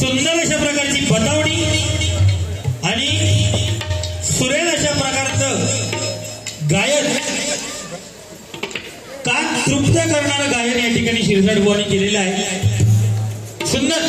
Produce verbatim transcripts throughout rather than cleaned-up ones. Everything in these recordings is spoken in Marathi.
सुंदर अशा प्रकारची बतावणी आणि सुरेल अशा प्रकारचं गायन, कान तृप्त करणारं गायन या ठिकाणी शिरसाट बुवांनी केलेलं आहे. सुंदर.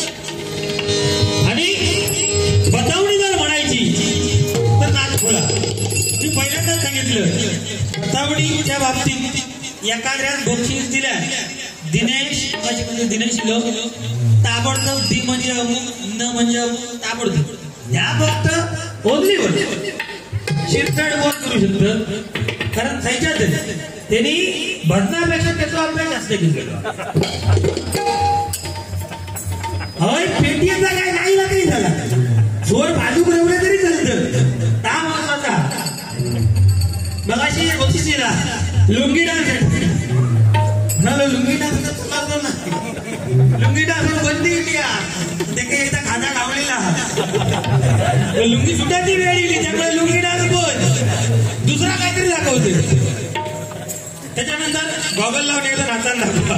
आणि बतावणी जर म्हणायची तर नाच खोळा. मी पहिल्यांदाच सांगितलं बतावणीच्या बाबतीत एखाद्या बक्षीस दिल्या दिनेश म्हणजे दिनेश लोक ताबडतोब दी म्हणजे अमुक न म्हणजे अमुक ताबडतोब या फक्त ओनली वन शिरसाट बुवा करू शकतं. कारण सायच्यात त्यांनी भजनापेक्षा त्याचा अभ्यास जास्त केलेला. होय पेटीचा काय नाही ना काही झाला जोर बाजूक रवले तरी चालतं. ता महत्वाचा मगाशी बक्षीस दिला लुंगी डान्स म्हणालो लुंगी डान्स चालतो ना लुंगी डान्स बंदी इंडिया ते काही एकदा खादा लावलेला लुंगी सुटायची वेळ येईल त्यामुळे लुंगी डान्स बोल दुसरा काहीतरी दाखवते. त्याच्यानंतर गॉगल लावून एकदा नाचायला दाखवा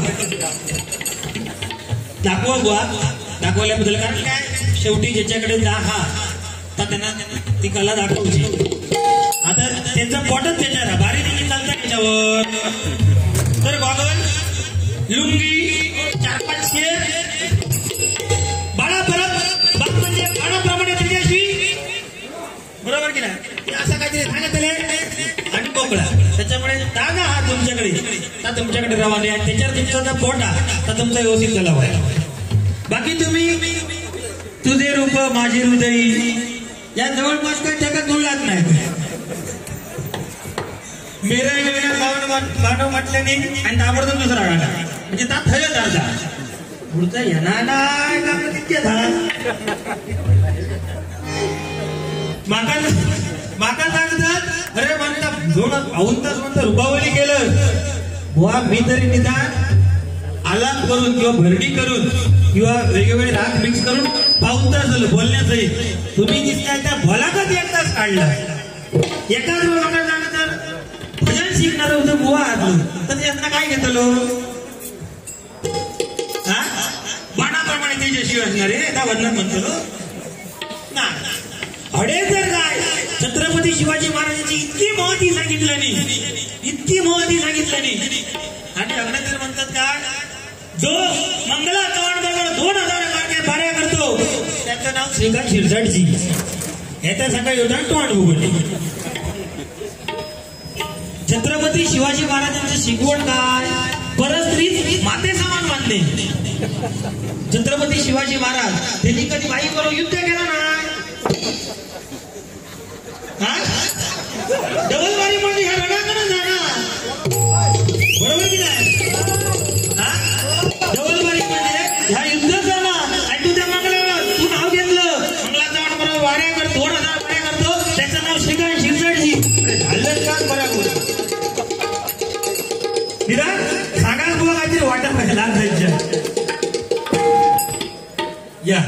दाखवा बुवा दाखवल्याबद्दल. कारण काय शेवटी ज्याच्याकडे जा हा तर त्यांना ती कला दाखवची. आता त्यांचं पोटच त्याच्यावर बारी देखील चालतं त्याच्यावर. तर गॉगल लुंगी चार पाच शेर बाळा परत बाप म्हणजे बाळाप्रमाणे त्याच्याशी बरोबर की नाही असं काहीतरी सांगत आणि पोकळा. त्याच्यामुळे दागा हा तुमच्याकडे तर तुमच्याकडे रवाने आहे. त्याच्यावर तुमचा जर पोटा तर तुमचा व्यवस्थित तलाव आहे. बाकी तुम्ही तुझे रूप माझे हृदय या जवळपास काही जगात बोललाच नाही. मेरा मेरा गाणं म्हटल्याने आणि ताबडतोब दुसरा गाणं म्हणजे त्यात थयच अर्धा पुढचा येणार नाही गाणं तितके झाला. माका माका सांगतात अरे म्हणता दोन पाऊन तास म्हणता रुबावली केलं बुवा मी तरी निदान आलाप करून किंवा भरणी करून किंवा वेगवेगळे राग मिक्स करून पाऊन तास झालं बोलण्याचंही. तुम्ही दिसताय त्या भोलाकच एक तास काढला. एकाच लोकांना सांगत तर भजन शिकणार होतं बुवा आतलं तर त्यांना काय घेतलो हा बाणाप्रमाणे त्याच्याशी असणार आहे त्या वदनात म्हणतो ना. अडे तर काय छत्रपती शिवाजी महाराजांची इतकी महती सांगितलं नाही इतकी महती सांगितलं नाही. आणि अग्नकर म्हणतात काय जो मंगला चव्हाण बरोबर दोन हजार मार्गे बाऱ्या करतो त्याचं नाव श्रीकांत शिरसाटजी. याचा सकाळी होता तोंड उघडले. छत्रपती शिवाजी महाराजांचं शिकवण काय परस्त्री माते समान मानले. छत्रपती शिवाजी महाराज त्यांनी कधी बाई बरोबर युद्ध केला नाही. डबलवारी म्हणजे ह्या रणाकडे जाणार बरोबर की नाही. डबलवारी म्हणजे ह्या युद्धात जाणार आणि तू त्या मंगलावर तू नाव घेतलं मंगला चव्हाण बरोबर वाऱ्या कर दोन हजार वाऱ्या करतो त्याचं नाव श्रीकांत शिरसाटजी. झालं का बरोबर निराज सांगा बुवा काहीतरी वाटत पाहिजे लाभ जायच्या या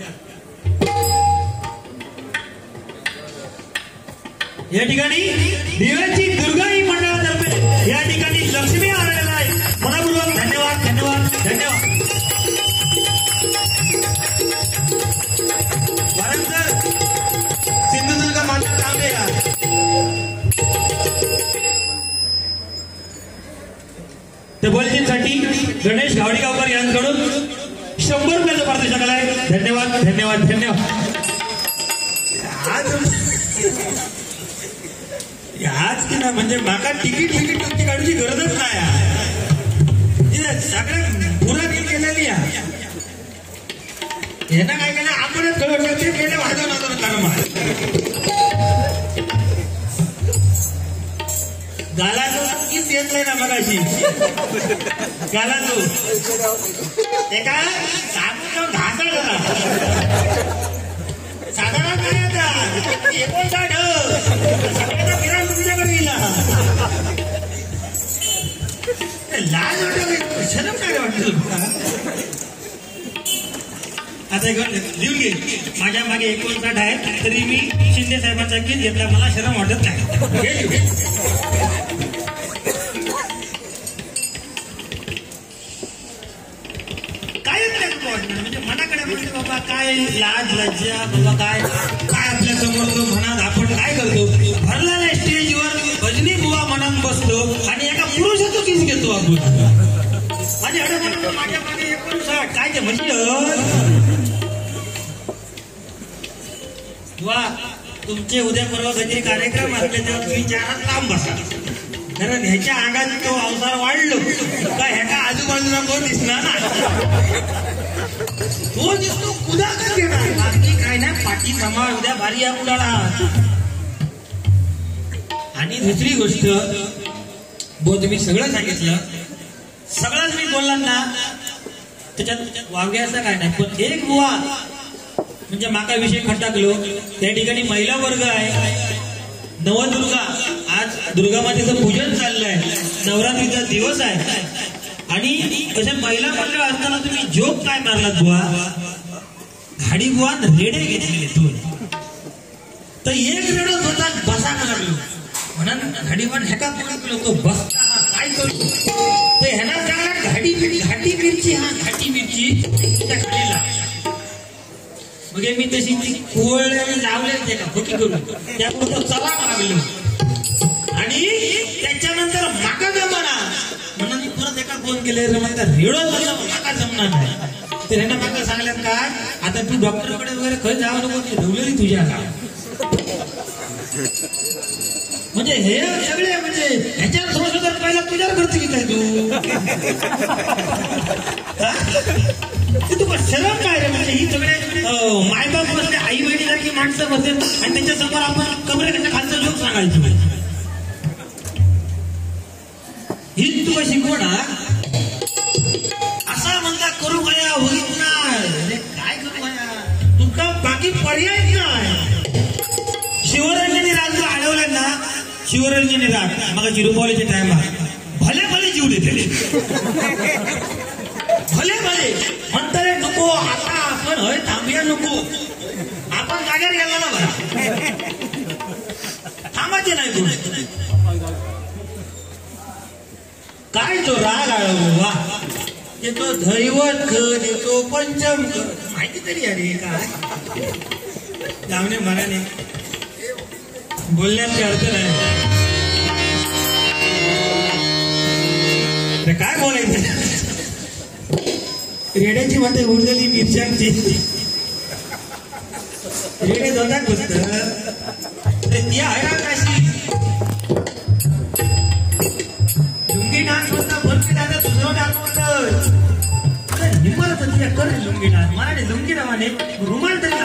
या ठिकाणी दिव्याची दुर्गाई मंडळातर्फे या ठिकाणी लक्ष्मी आलेला आहे. मनापूर्वक धन्यवाद धन्यवाद धन्यवाद. वारंसर सिंधुदुर्ग माता थांबले का टेबलजींसाठी गणेश गावडीगावकर यांच्याकडून शंभर रुपयाचं पारितोषिक आहे. धन्यवाद धन्यवाद धन्यवाद. आज की ना म्हणजे माका तिकीट तिकीट तुमची काढूची गरजच नाही. सगळ्यात पुरा बिल केलेली आहे. यांना काय केलं आपणच कळवलं ते केले वाजवून कर्म गालाचो नक्कीच येत नाही ना मगाशी गालाचो एका साबून घासा झाला साधारण काय आता एकोणसाठ सगळ्याचा फिराण तुमच्याकडे गेला. लाज वाटत शरम काय वाटत. आता लिहून घे माझ्या मागे एकोणसाठ आहे तरी मी शिंदे साहेबांचा गीत घेतला मला शरम वाटत नाही. कायच नाही म्हणजे मनाकडे म्हणजे बाबा काय लाज लज्जा बाबा काय काय आपल्या समोर तो म्हणत आपण काय करतो भरला नाही स्टेजवर भजनी बुवा म्हणत बसतो आणि एका पुरुषाचं किस घेतो आपण माझ्या हडं माझ्या मागे एकोणसाठ काय ते म्हणजे वा तुमचे उद्या परवा कधी कार्यक्रम असले तेव्हा तुम्ही चारात लांब बसा कारण ह्याच्या अंगात तो अवतार वाढलो का ह्याच्या आजूबाजूला कोण दिसणार ना तो दिसतो कुदाकच घेणार बाकी काय नाही पाठी सांभाळ उद्या भारी या कुडाला. आणि दुसरी गोष्ट बो तुम्ही सगळं सांगितलं सगळंच मी बोलला ना त्याच्यात वावग्याचं काय नाही पण एक बुवा म्हणजे माका विषय खटाकलो त्या ठिकाणी महिला वर्ग आहे नवदुर्गा आज दुर्गा मातेचं पूजन चाललंय नवरात्रीचा दिवस आहे आणि अशा महिला मंडळ असताना तुम्ही जोक काय मारलात बुवा घाडी बुवा रेडे घेतलेले दोन तर एक रेडच होता बसा लागलो म्हणून घाडी बुवा ह्याका पकडलो तो बसता हा काय करतो तर ह्याला चांगला घाडी घाटी मिरची हा घाटी मिरची त्या खालीला मग मी तशी ती कोळ लावले ते का खोकी करून त्यापुढे चला लागलो आणि त्याच्यानंतर माका जमना म्हणून मी परत एका फोन केले म्हणता रेडो माका जमणार नाही तर ह्यांना माका सांगल्यात काय आता तू डॉक्टरकडे वगैरे खय जावं नको ती ढवलेली तुझ्या का म्हणजे हे सगळे म्हणजे ह्याच्यावर संशोधन पहिला तुझ्यावर करते की काय तू तुला शरम काय रे म्हणजे ही सगळे मायबाप बसले आई बहिणीसारखी माणसं बसेल आणि त्यांच्यासमोर आपण कमरेच्या खालचं जोक सांगायचो हीच तुला शिकवण असा म्हणता करू गया होईत नाही काय करू गया तुमका बाकी पर्याय नाही. शिवरंजनी राग जो अडवलं ना शिवरंजनी राग मग जिरुपावलीच्या टायमात भले भले जीव देते भले भले म्हणताय नको आता आपण हय थांबूया नको आपण जागेवर गेला ना बरा थांबायचे नाही कोण काय तो राग आळव वा येतो दैवत खत येतो पंचम माहिती तरी अरे काय जामने मनाने बोलण्याची अर्थ नाही काय बोलायचं रेड्याची म्हणते उरलेली मिरच्यांची रेडे दोनदार बसत ती हैराण काशी लुंगी डान्स म्हणता भरती दादा दुसरं डान्स म्हणत निम्मल तर तुझ्या कर लुंगी डान्स मला नाही लुंगी डावाने रुमाल तरी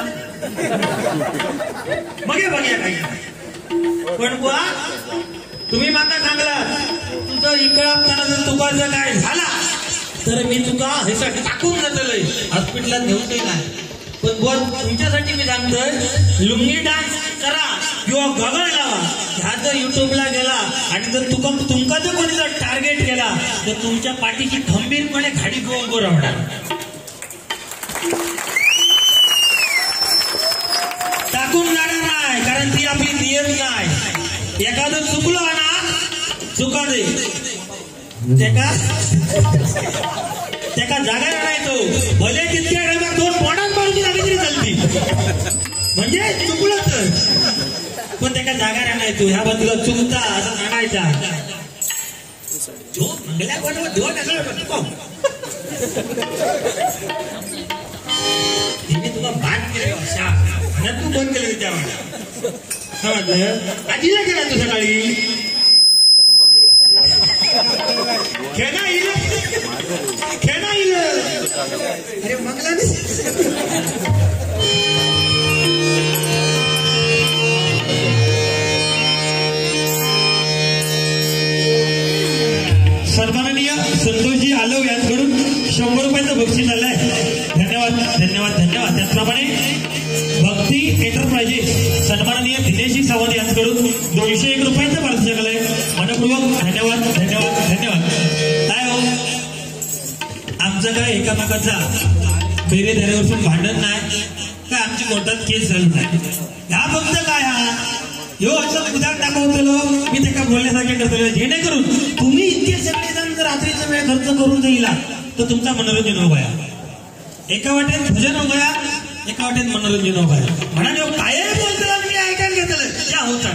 बघे बघ्या काही पण बुवा तुम्ही माका सांगला तुझं इकडं जर तुझं काय झाला तर मी तुका ह्यासाठी टाकून जातलंय हॉस्पिटलात नेऊनही नाही पण बुवा तुमच्यासाठी मी सांगतोय लुंगी डान्स करा किंवा गगन लावा ह्या जर युट्यूबला गेला आणि जर तुका तुमका जर कोणी जर टार्गेट केला तर तुमच्या पाठीची खंबीरपणे घाडी उभं राहणार टाकून जाणार नाही कारण ती आपली नियत नाही. एखादं चुकलो ना चुका दे त्याका त्याका जागा राहायचो भले तितक्या टायमात दोन पोटात मारून लागली तरी चालती म्हणजे चुकलं तर पण त्याका जागा राहायचो ह्या बाजूला चुकता असं सांगायचा जो मंगल्या कोण धुवा टाकलं तिने तुला बात केली अशा म्हणत तू बंद केलं त्याच्यावर समजलं आजीला केला तू सकाळी खेळा येईल खेळा येईल अरे मंगला सन्माननीय संतोषजी आलव यांच्याकडून शंभर रुपयाचं बक्षीस आलंय. धन्यवाद धन्यवाद धन्यवाद. त्याचप्रमाणे भक्ती एंटरप्राइजेस सन्माननीय दिनेशजी सावंत यांच्याकडून दोनशे एक रुपयाचं पारितोषिक आलंय. मनपूर्वक धन्यवाद धन्यवाद धन्यवाद. काय हो आमचं काय एकामेकाचा बेरे धऱ्यावरून भांडण नाही काय आमची कोर्टात केस झाली नाही ह्या फक्त काय हा ह्यो असं उदाहरण दाखवतो मी त्याला बोलण्यासारखे करतो जेणेकरून तुम्ही इतके सगळेजण जर रात्रीचा वेळ खर्च करून जाईल तर तुमचा मनोरंजन होऊया एका वाटेत भजन होगा एका वाटेत मनोरंजन होगा म्हणाले काय बोलतो मी ऐकायला घेतलं त्या होता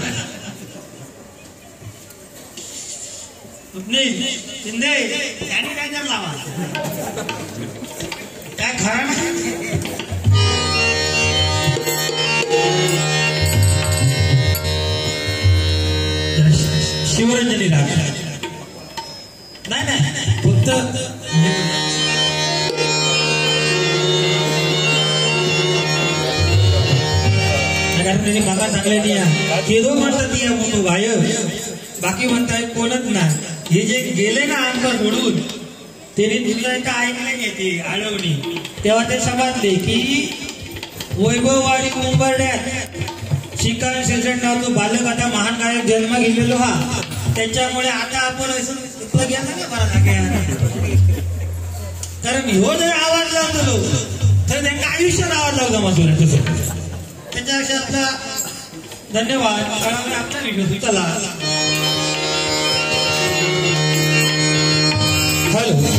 शिंदे सॅनिटायझर लावा काय खरं नाही शिवरंजनी राग नाही नाही फक्त कारण त्याची काका चांगले नाही केदो म्हणतात या मोठो गायब बाकी म्हणताय कोणच नाही हे जे गेले ना आमचं सोडून त्याने तुला एका ऐकले घेते आळवणी तेव्हा ते समजले की वैभववाडी मुंबर्ड्यात श्रीकांत शेजट नावाचा बालक आता महान गायक जन्म घेतलेलो हा त्याच्यामुळे आता आपण घ्या ना बरा कारण हो जर आवाज लावतो तर त्यांना आयुष्यात आवाज लावला माझं तसं त्याच्यापेक्षा आपला धन्यवाद आपला व्हिडिओ चला हॅलो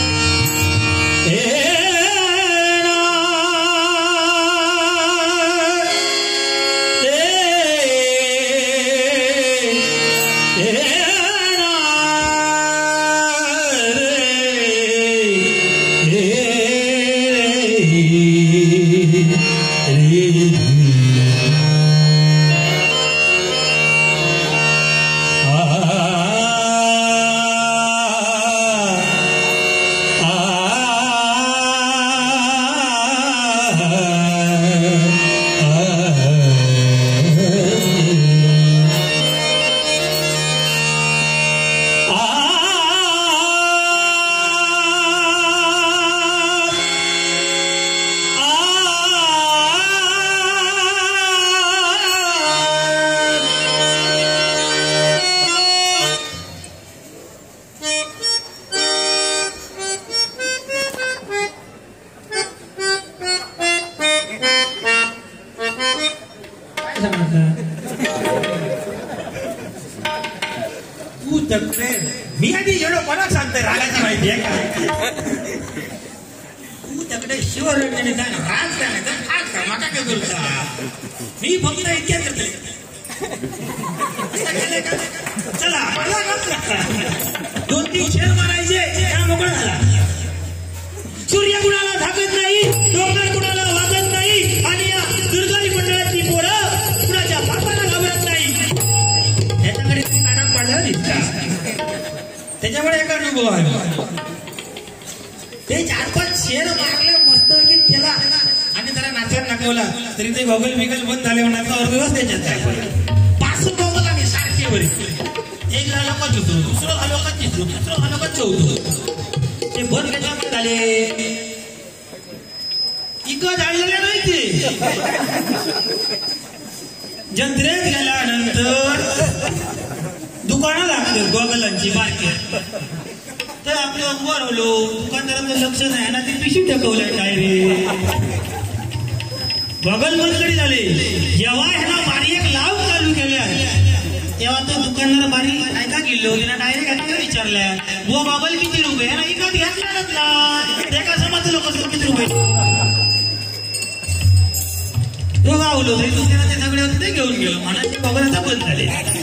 तू दक्ष मी आधी येडो कोणाक सांगते रागाची माहिती आहे का तू दकडे शिवरंजनी जा राग सांगा खास का माका काय बोलता मी फक्त इतक्याच करते चला दोन तीन शेर मारायचे त्या मोकळा झाला सूर्य कुणाला धाकत नाही डोंगर कुणाला वाजत नाही आणि या दुर्गाली मंडळाची पोरं कुणाच्या बापाला घाबरत नाही त्याच्याकडे कानात पडला दिसता त्याच्यामुळे एक अनुभव आहे ते चार पाच शेर मारले मस्त की त्याला आणि जरा नाचायला टाकवला तरी ते गॉगल बिगल बंद झाले म्हणायचा अर्धवस त्याच्यात पाच गॉगल आणि सारखे वरी एक झालं का चित्र दुसरं झालं का चित्र दुसरं झालं का चौथं ते बंद कशामुळे झाले इकं जाळलेले नाही ते जत्रेत गेल्यानंतर दुकानं लागतं गॉगलांची मार्केट तर आपलं अंगवर होलो दुकानदारांचं लक्ष नाही ना ते पिशवी टाकवलंय काय रे गॉगल बंदकडी झाले जेव्हा ह्याला बारी एक लाव चालू केल्या तेव्हा तो दुकानदार बारी काय का गेलो तिला डायरेक्ट विचारल्या वो गॉगल किती रुपये ना इकत घेतला ना ते का समजलं लोक किती रुपये तो गावलो तरी दुसऱ्याला ते सगळे होते ते घेऊन गेलो मनाचे गॉगल आता बंद झाले